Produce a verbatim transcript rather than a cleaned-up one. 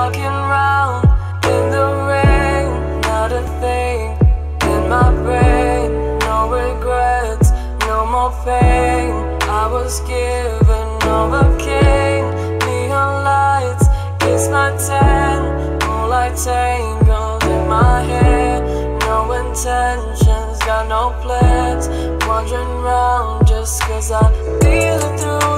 walking round in the rain, not a thing in my brain. No regrets, no more pain. I was given, overcame. Neon lights, it's my tan. Moonlight tangled in my hair. No intentions, got no plans. Wandering round just cause I feel it through